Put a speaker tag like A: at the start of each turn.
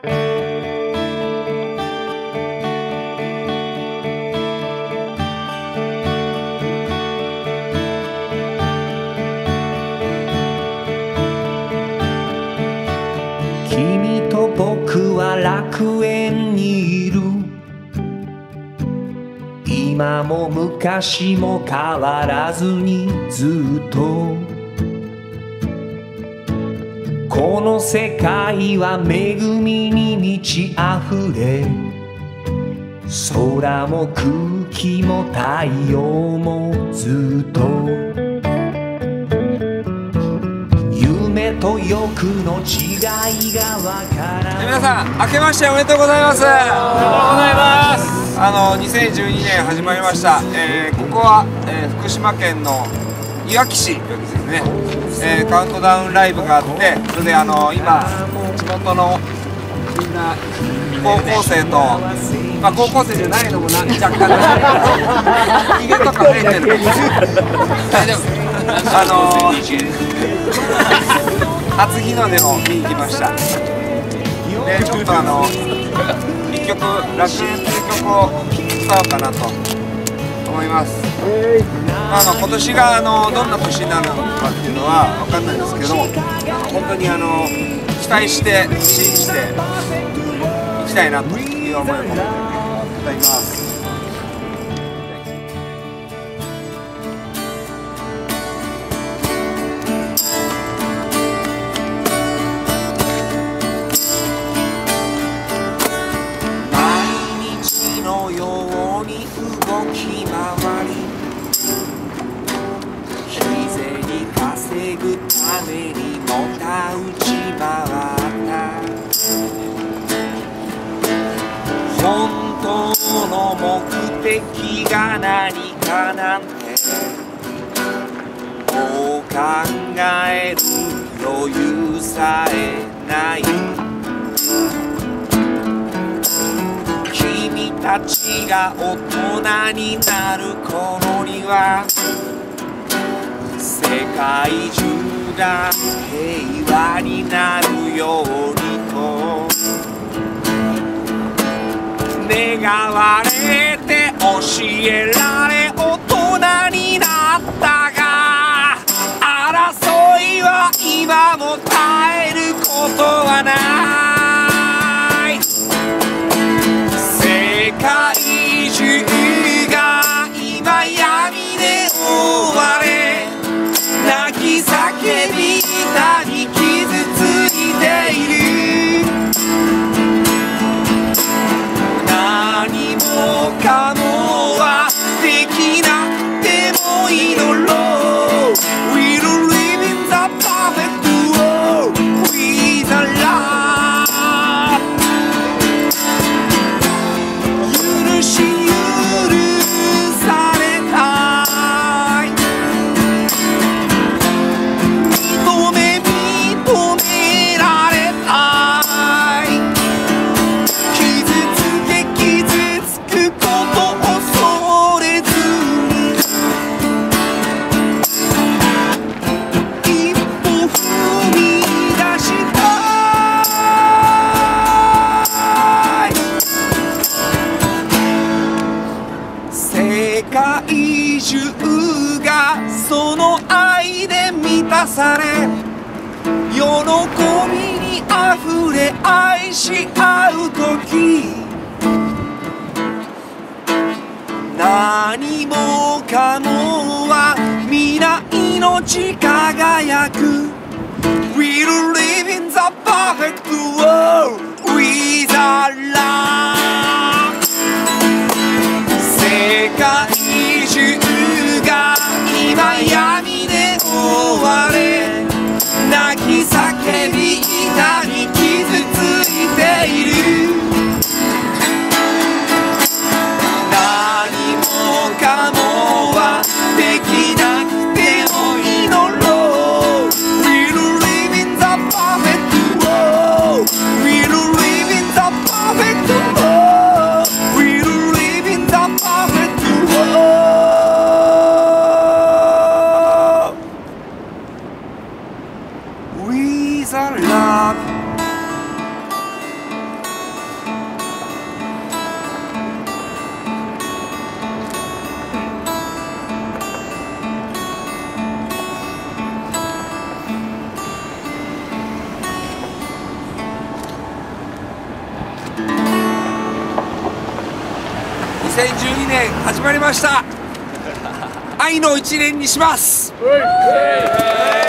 A: 君と僕は楽園にいる。今も昔も変わらずにずっと。この世界は恵みに満ち溢れ、空も空気も太陽もずっと。夢と欲の違いがわからない。
B: 皆さん明けましておめでとうございます。おめでとうございます。2012年始まりました。ここは、福島県のいわき市というですね、カウントダウンライブがあって、それで今地元のみんな高校生と、まあ高校生じゃないのも若干ひげとか生えてる大丈夫初日の出を見に来ました。でちょっと一曲楽園という曲を歌おうかなと思います。今年がどんな年になるのかっていうのは分かんないんですけど、本当に期待して信じていきたいなという思いを持っていただきます。
A: 稼ぐためにのたうち回った本当の目的が何かなんてこう考える余裕さえない。君たちが大人になる頃には世界中が平和になるようにと願われて教えられ大人になったが、争いは今も絶えることはない。世界中が今闇で覆われ泣き叫び痛み傷ついている。何もかもはできなくても祈ろう。 We'll live in the perfect world with a love。 許し許されたい。認められたい。傷つけ傷つくことを恐れずに一歩踏み出したい。世界中がその愛で満たされ喜びにあふれ愛し合うとき、何もかもは皆命輝く。 We'll live in the perfect world with a love。 世界中が今闇で覆われ泣き叫び痛み傷ついている。何もかもはできなくても祈ろう。 We'll live in the perfect world。 We'll live in the perfect world。 We'll live in the perfect world with a love。
B: 2012年始まりました。愛の1年にします。